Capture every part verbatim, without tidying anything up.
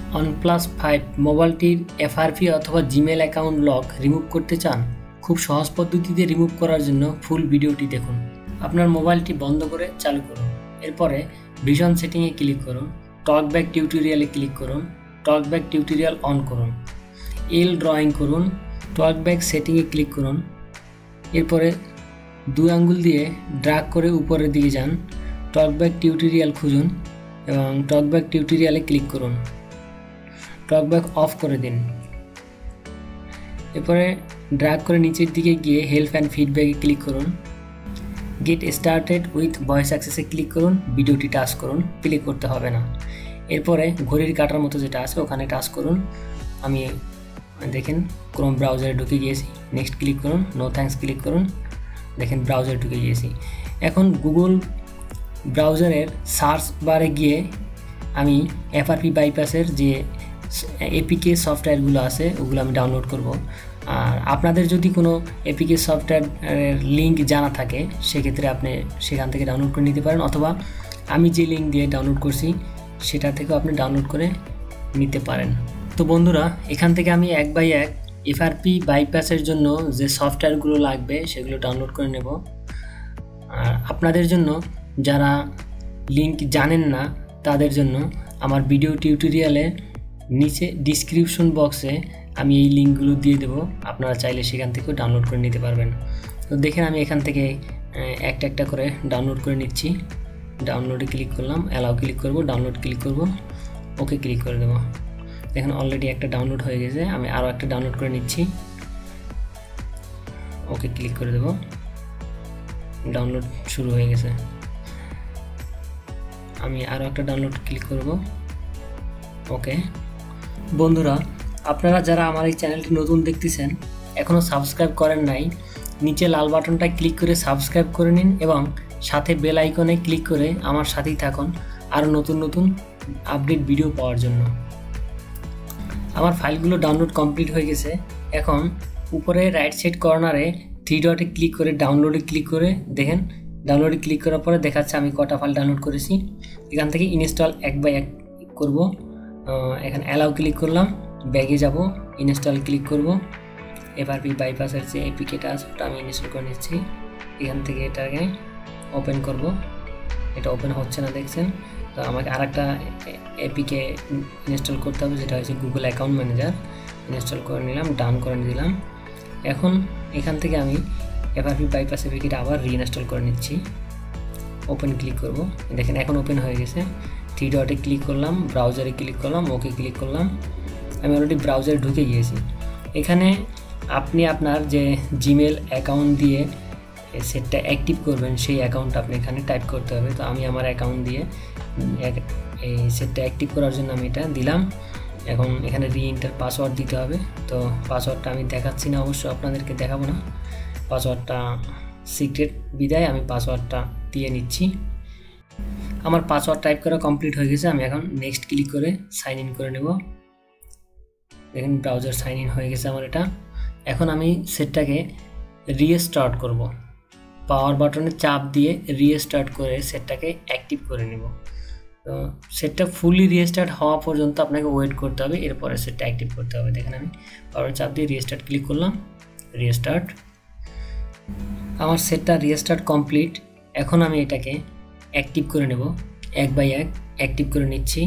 OnePlus five মোবাইলটির F R P অথবা Gmail account lock remove করতে চান? খুব সহজ পদ্ধতিতে রিমুভ করার জন্য ফুল ভিডিওটি দেখুন। আপনার মোবাইলটি বন্ধ করে চালু করুন। এরপরে ভিশন সেটিংয়ে ক্লিক করুন, টকব্যাক টিউটোরিয়ালে ক্লিক করুন, টকব্যাক টিউটোরিয়াল অন করুন, এল ড্রয়িং করুন, টকব্যাক সেটিংয়ে ক্লিক করুন। এরপরে দুই আঙ্গুল দিয়ে ড্র্যাগ করে উপরের দিকে যান, টকব্যাক টিউটোরিয়াল খুঁজুন এবং টকব্যাক টিউটোরিয়ালে ক্লিক করুন। টকব্যাক অফ করে দিন। এরপরে ড্র্যাগ করে নিচের দিকে গিয়ে হেল্প অ্যান্ড ফিডব্যাকে ক্লিক করুন। গেট স্টার্টেড উইথ ভয়েস অ্যাক্সেসে ক্লিক করুন, ভিডিওটি টাচ করুন, প্লে করতে হবে না। এরপরে ঘড়ির কাটার মতো যেটা আছে ওখানে টাচ করুন। আমি দেখেন ক্রোম ব্রাউজারে ঢুকে গিয়েছি, নেক্সট ক্লিক করুন, নো থ্যাঙ্কস ক্লিক করুন, দেখেন ব্রাউজারে ঢুকে গিয়েছি। এখন গুগল ব্রাউজারের সার্চ বারে গিয়ে আমি এফ আর পি বাইপাসের যে এপিকে সফটওয়্যারগুলো আছে ওগুলো আমি ডাউনলোড করব। আর আপনাদের যদি কোনো এপিকে সফটওয়্যারের লিঙ্ক জানা থাকে সেক্ষেত্রে আপনি সেখান থেকে ডাউনলোড করে নিতে পারেন, অথবা আমি যে লিঙ্ক দিয়ে ডাউনলোড করছি সেটা থেকেও আপনি ডাউনলোড করে নিতে পারেন। তো বন্ধুরা, এখান থেকে আমি এক বাই এক এফ আর পি বাইপাসের জন্য যে সফটওয়্যারগুলো লাগবে সেগুলো ডাউনলোড করে নেব। আর আপনাদের জন্য যারা লিঙ্ক জানেন না তাদের জন্য আমার ভিডিও টিউটোরিয়ালে নিচে ডিসক্রিপশন বক্সে আমি এই লিঙ্কগুলো দিয়ে দেবো, আপনারা চাইলে সেখান থেকেও ডাউনলোড করে নিতে পারবেন। তো দেখেন আমি এখান থেকে একটা একটা করে ডাউনলোড করে নিচ্ছি। ডাউনলোডে ক্লিক করলাম, অ্যালাও ক্লিক করব, ডাউনলোড ক্লিক করব, ওকে ক্লিক করে দেবো। দেখেন অলরেডি একটা ডাউনলোড হয়ে গেছে, আমি আরও একটা ডাউনলোড করে নিচ্ছি, ওকে ক্লিক করে দেবো। ডাউনলোড শুরু হয়ে গেছে, আমি আরও একটা ডাউনলোড ক্লিক করব, ওকে। বন্ধুরা, আপনারা যারা আমার এই চ্যানেলটি নতুন দেখতেছেন, এখনও সাবস্ক্রাইব করেন নাই, নিচে লাল বাটনটা ক্লিক করে সাবস্ক্রাইব করে নিন এবং সাথে বেল আইকনে ক্লিক করে আমার সাথেই থাকুন আরও নতুন নতুন আপডেট ভিডিও পাওয়ার জন্য। আমার ফাইলগুলো ডাউনলোড কমপ্লিট হয়ে গেছে। এখন উপরে রাইট সাইড কর্নারে থ্রি ডটে ক্লিক করে ডাউনলোডে ক্লিক করে দেখেন, ডাউনলোডে ক্লিক করার পরে দেখাচ্ছে আমি কটা ফাইল ডাউনলোড করেছি। এখান থেকে ইনস্টল এক বাই এক করব। এখানে অ্যালাউ ক্লিক করলাম, ব্যাগে যাব, ইনস্টল ক্লিক করব। এফ আর পি বাইপাসের যে এপিকেটা আছে ওটা আমি ইনস্টল করে নিচ্ছি। এখান থেকে এটাকে ওপেন করব, এটা ওপেন হচ্ছে না দেখছেন। তো আমাকে আর একটা এপিকে ইনস্টল করতে হবে, যেটা হচ্ছে গুগল অ্যাকাউন্ট ম্যানেজার। ইনস্টল করে নিলাম, ডাউন করে দিলাম। এখন এখান থেকে আমি এফ আর পি বাইপাস এপিকেটা আবার রিইনস্টল করে নিচ্ছি। ওপেন ক্লিক করব, দেখেন এখন ওপেন হয়ে গেছে। থ্রি ডটে ক্লিক করলাম, ব্রাউজারে ক্লিক করলাম, ওকে ক্লিক করলাম। আমি অলরেডি ব্রাউজারে ঢুকে গিয়েছি। এখানে আপনি আপনার যে জিমেল অ্যাকাউন্ট দিয়ে সেটটা অ্যাক্টিভ করবেন সেই অ্যাকাউন্টটা আপনি এখানে টাইপ করতে হবে। তো আমি আমার অ্যাকাউন্ট দিয়ে এই সেটটা অ্যাক্টিভ করার জন্য আমি এটা দিলাম। এখন এখানে রিএন্টার পাসওয়ার্ড দিতে হবে। তো পাসওয়ার্ডটা আমি দেখাচ্ছি না, অবশ্য আপনাদেরকে দেখাবো না। পাসওয়ার্ডটা সিক্রেট বিদায় আমি পাসওয়ার্ডটা দিয়ে নিচ্ছি। আমার পাসওয়ার্ড টাইপ করা কমপ্লিট হয়ে গেছে। আমি এখন নেক্সট ক্লিক করে সাইন ইন করে নেব। দেখেন ব্রাউজার সাইন ইন হয়ে গেছে আমার এটা। এখন আমি সেটটাকে রিস্টার্ট করব। পাওয়ার বাটনে চাপ দিয়ে রিস্টার্ট করে সেটটাকে অ্যাক্টিভ করে নেব। তো সেটটা ফুলি রিস্টার্ট হওয়া পর্যন্ত আপনাকে ওয়েট করতে হবে, এরপরে সেটটা অ্যাক্টিভ করতে হবে। দেখেন আমি পাওয়ার চাপ দিয়ে রিস্টার্ট ক্লিক করলাম, রিস্টার্ট। আমার সেটটা রিস্টার্ট কমপ্লিট। এখন আমি এটাকে অ্যাক্টিভ করে নেব, এক বাই এক অ্যাক্টিভ করে নিচ্ছি।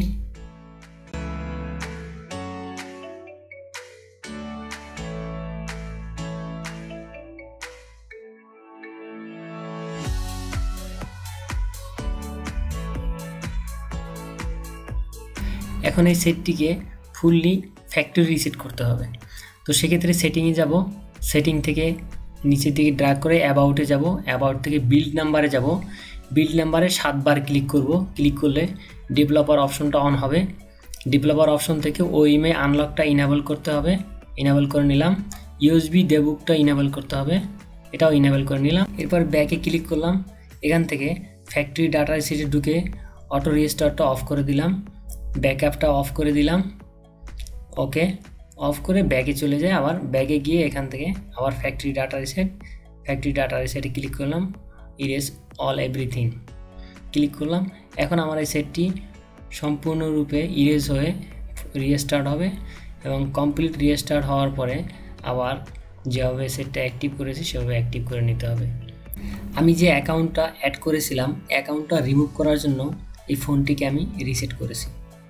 এখন এই সেটটিকে ফুললি ফ্যাক্টরি রিসেট করতে হবে। তো সেক্ষেত্রে সেটিংয়ে যাব, সেটিং থেকে নিচের দিকে ড্র্যাগ করে অ্যাবাউটে যাব, অ্যাবাউট থেকে বিল্ড নাম্বারে যাব, বিল্ড নাম্বারে সাতবার ক্লিক করব। ক্লিক করলে ডেভেলপার অপশনটা অন হবে। ডেভেলপার অপশন থেকে ওইমে আনলকটা ইনেবল করতে হবে, ইনেবল করে নিলাম। ইউএসবি ডেবুকটা ইনেবল করতে হবে, এটাও ইনেবল করে নিলাম। এরপর ব্যাকে ক্লিক করলাম। এখান থেকে ফ্যাক্টরি ডাটা রিসেটে ঢুকে অটো রিস্টার্টটা অফ করে দিলাম, ব্যাকআপটা অফ করে দিলাম, ওকে। অফ করে ব্যাগে চলে যায়। আবার ব্যাগে গিয়ে এখান থেকে আবার factory data reset, factory data রিসেটে ক্লিক করলাম, ইরেজ অল এভরিথিং ক্লিক করলাম। এখন আমার এই সেটটি সম্পূর্ণরূপে ইরেজ হয়ে রিস্টার্ট হবে এবং কমপ্লিট রিস্টার্ট হওয়ার পরে আবার যেভাবে সেটটা অ্যাক্টিভ করেছি সেভাবে অ্যাক্টিভ করে নিতে হবে। আমি যে অ্যাকাউন্টটা অ্যাড করেছিলাম অ্যাকাউন্টটা রিমুভ করার জন্য এই ফোনটিকে আমি রিসেট করেছি।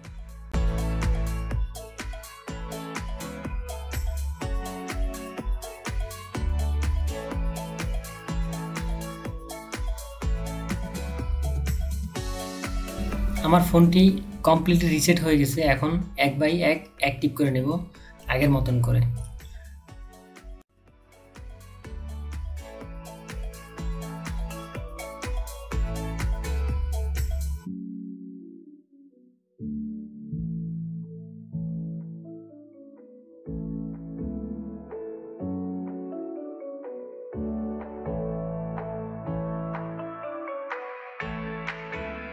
আমার ফোনটি কমপ্লিটলি রিসেট হয়ে গেছে। এখন এক বাই এক অ্যাক্টিভ করে নেব আগের মতন করে।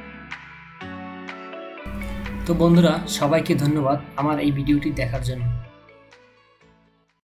তো বন্ধুরা, সবাইকে ধন্যবাদ আমার এই ভিডিওটি দেখার জন্য।